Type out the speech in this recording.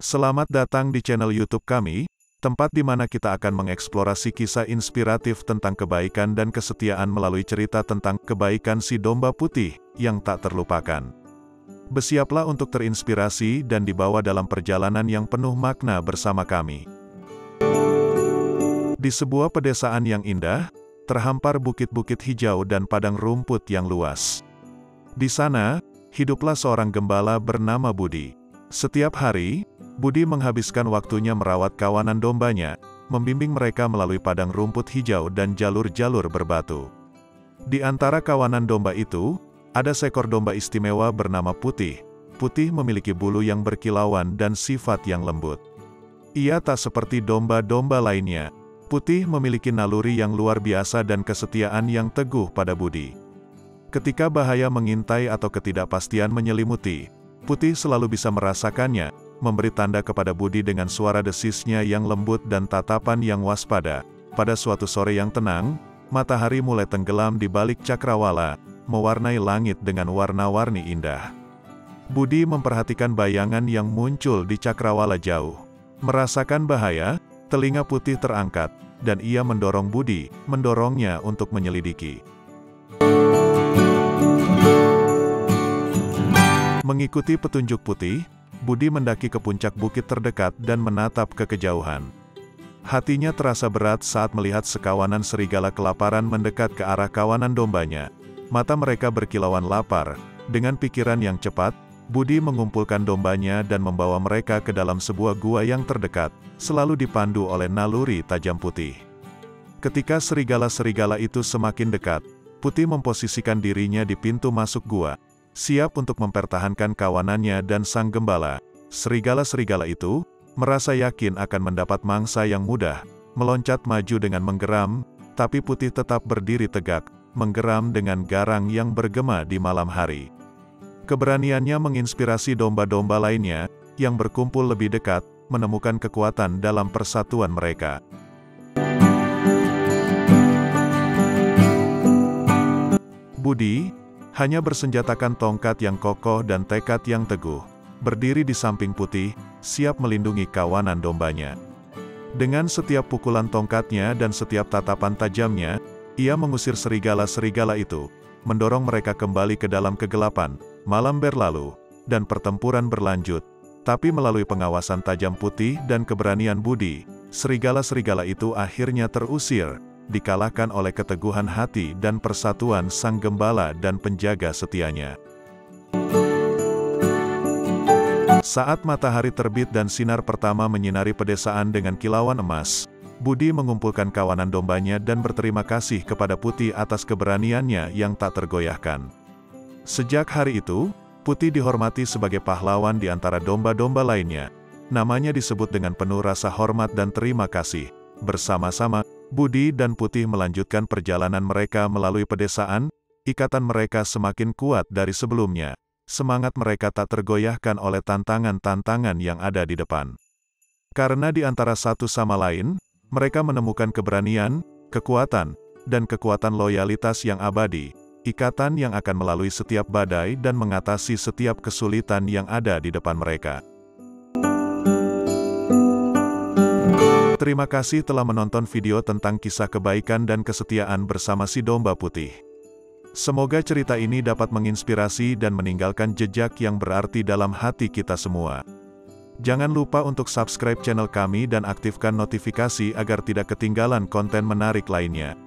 Selamat datang di channel YouTube kami, tempat di mana kita akan mengeksplorasi kisah inspiratif tentang kebaikan dan kesetiaan melalui cerita tentang kebaikan si domba putih yang tak terlupakan. Bersiaplah untuk terinspirasi dan dibawa dalam perjalanan yang penuh makna bersama kami. Di sebuah pedesaan yang indah, terhampar bukit-bukit hijau dan padang rumput yang luas. Di sana, hiduplah seorang gembala bernama Budi. Setiap hari, Budi menghabiskan waktunya merawat kawanan dombanya, membimbing mereka melalui padang rumput hijau dan jalur-jalur berbatu. Di antara kawanan domba itu, ada seekor domba istimewa bernama Putih. Putih memiliki bulu yang berkilauan dan sifat yang lembut. Ia tak seperti domba-domba lainnya. Putih memiliki naluri yang luar biasa dan kesetiaan yang teguh pada Budi. Ketika bahaya mengintai atau ketidakpastian menyelimuti, Putih selalu bisa merasakannya, memberi tanda kepada Budi dengan suara desisnya yang lembut dan tatapan yang waspada. Pada suatu sore yang tenang, matahari mulai tenggelam di balik cakrawala, mewarnai langit dengan warna-warni indah. Budi memperhatikan bayangan yang muncul di cakrawala jauh. Merasakan bahaya, telinga Putih terangkat, dan ia mendorong Budi, mendorongnya untuk menyelidiki. Mengikuti petunjuk Putih, Budi mendaki ke puncak bukit terdekat dan menatap ke kejauhan. Hatinya terasa berat saat melihat sekawanan serigala kelaparan mendekat ke arah kawanan dombanya. Mata mereka berkilauan lapar. Dengan pikiran yang cepat, Budi mengumpulkan dombanya dan membawa mereka ke dalam sebuah gua yang terdekat, selalu dipandu oleh naluri tajam Putih. Ketika serigala-serigala itu semakin dekat, Putih memposisikan dirinya di pintu masuk gua, siap untuk mempertahankan kawanannya dan sang gembala. Serigala-serigala itu merasa yakin akan mendapat mangsa yang mudah, meloncat maju dengan menggeram, tapi Putih tetap berdiri tegak, menggeram dengan garang yang bergema di malam hari. Keberaniannya menginspirasi domba-domba lainnya, yang berkumpul lebih dekat, menemukan kekuatan dalam persatuan mereka. Budi hanya bersenjatakan tongkat yang kokoh dan tekad yang teguh, berdiri di samping Putih, siap melindungi kawanan dombanya. Dengan setiap pukulan tongkatnya dan setiap tatapan tajamnya, ia mengusir serigala-serigala itu, mendorong mereka kembali ke dalam kegelapan. Malam berlalu, dan pertempuran berlanjut, tapi melalui pengawasan tajam Putih dan keberanian Budi, serigala-serigala itu akhirnya terusir, dikalahkan oleh keteguhan hati dan persatuan sang gembala dan penjaga setianya. Saat matahari terbit dan sinar pertama menyinari pedesaan dengan kilauan emas, Budi mengumpulkan kawanan dombanya dan berterima kasih kepada Putih atas keberaniannya yang tak tergoyahkan. Sejak hari itu, Putih dihormati sebagai pahlawan di antara domba-domba lainnya. Namanya disebut dengan penuh rasa hormat dan terima kasih. Bersama-sama, Budi dan Putih melanjutkan perjalanan mereka melalui pedesaan. Ikatan mereka semakin kuat dari sebelumnya. Semangat mereka tak tergoyahkan oleh tantangan-tantangan yang ada di depan. Karena di antara satu sama lain, mereka menemukan keberanian, kekuatan, dan kekuatan loyalitas yang abadi, ikatan yang akan melalui setiap badai dan mengatasi setiap kesulitan yang ada di depan mereka. Terima kasih telah menonton video tentang kisah kebaikan dan kesetiaan bersama si domba putih. Semoga cerita ini dapat menginspirasi dan meninggalkan jejak yang berarti dalam hati kita semua. Jangan lupa untuk subscribe channel kami dan aktifkan notifikasi agar tidak ketinggalan konten menarik lainnya.